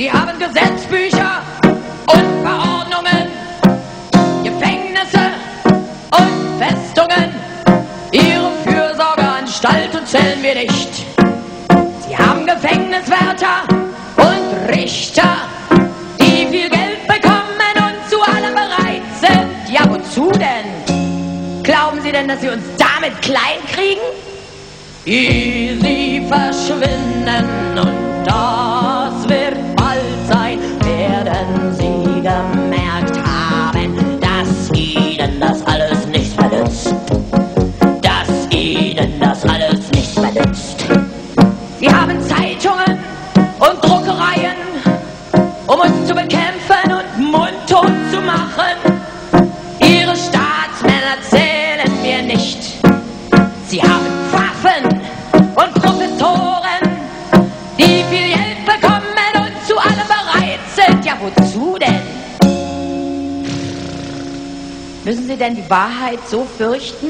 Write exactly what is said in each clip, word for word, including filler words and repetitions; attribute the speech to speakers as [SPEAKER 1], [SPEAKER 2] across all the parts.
[SPEAKER 1] Sie haben Gesetzbücher und Verordnungen, Gefängnisse und Festungen. Ihre Fürsorgeanstalten zählen wir nicht. Sie haben Gefängniswärter und Richter, die viel Geld bekommen und zu allem bereit sind. Ja, wozu denn? Glauben Sie denn, dass Sie uns damit klein kriegen? Ehe Sie verschwinden, und das wird bald sein, werden Sie gemerkt haben, dass Ihnen das alles nichts mehr nützt. Dass Ihnen das alles nichts mehr nützt. Sie haben Zeitungen und Druckereien, um uns zu bekämpfen und mundtot zu machen. Ihre Staatsmänner zählen wir nicht. Sie haben Waffen und Professoren, die viel Geld bekommen und zu allem bereit sind. Ja, wozu denn? Müssen Sie denn die Wahrheit so fürchten?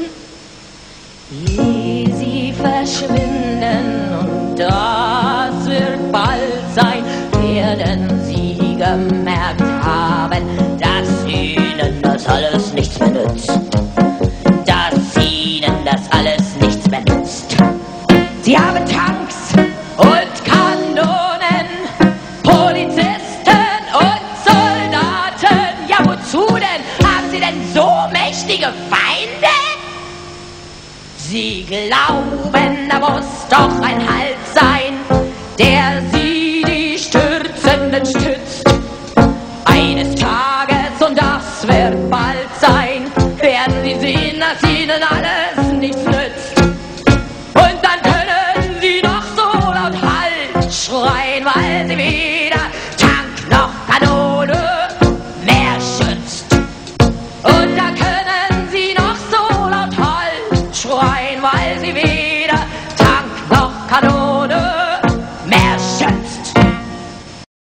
[SPEAKER 1] Ehe Sie verschwinden, und das wird bald sein, werden Sie gemerkt haben, dass Ihnen das alles nichts mehr nützt. Dass Ihnen das alles nichts mehr nützt. Sie haben Tanks und Kanonen, Polizisten und Soldaten. Ja, wozu denn? Haben Sie denn so mächtige Feinde? Sie glauben, da muss doch ein Halt sein, der Sie, die Stürzenden, stützt. Eines Tages, und das wird bald sein, werden Sie sehen, dass Ihnen alles nichts nützt. Und dann können Sie noch so laut Halt schreien, weil Sie